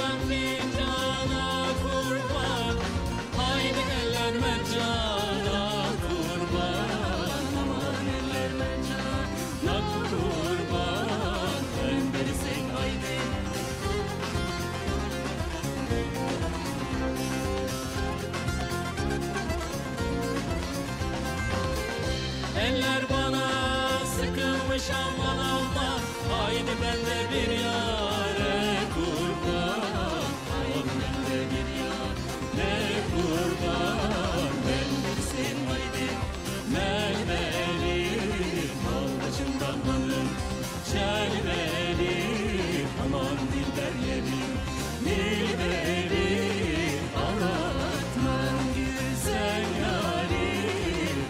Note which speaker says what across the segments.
Speaker 1: Fincan fincana kurban, haydi eller mercana kurban. Aman eller mercana kurban, göndersin haydi. Eller bana sıkılmış aman aman, haydi ben de bir yare kurban. Haydi ben de bir yare kurban, bendesin haydi. Melmeli al başımdan hanım, çelmeli aman dilberlerim, dilberi ağlatmam güzel yarim.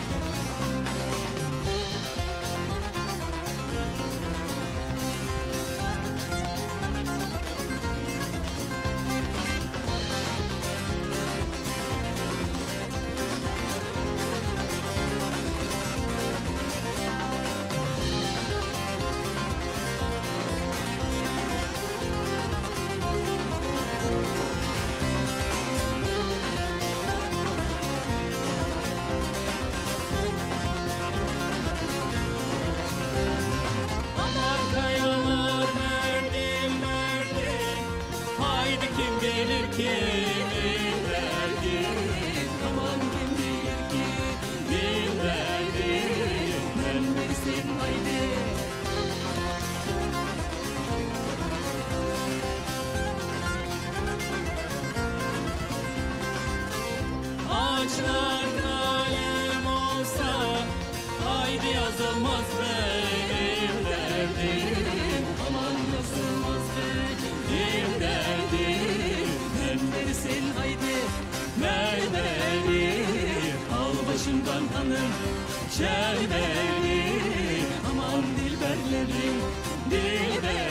Speaker 1: Kim bilir kimin derdi, aman kim bilir kimin derdi, bendesin haydi. Ağaçlar kalem olsa, haydi yazılmaz benim derdim, aman yazılmaz benim derdim. Bendesin haydi, mermeri al başımdan hanım, çelmeli aman dilberlerim, dilber.